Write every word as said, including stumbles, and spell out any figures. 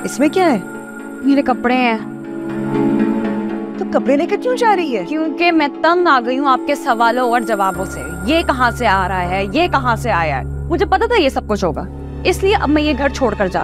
इसमें क्या है? मेरे कपड़े हैं। तो कपड़े लेकर क्यों जा रही है? क्योंकि मैं तंग आ गई हूँ आपके सवालों और जवाबों से। ये कहाँ से आ रहा है, ये कहाँ से आया है, मुझे पता था ये सब कुछ होगा, इसलिए अब मैं ये घर छोड़कर जा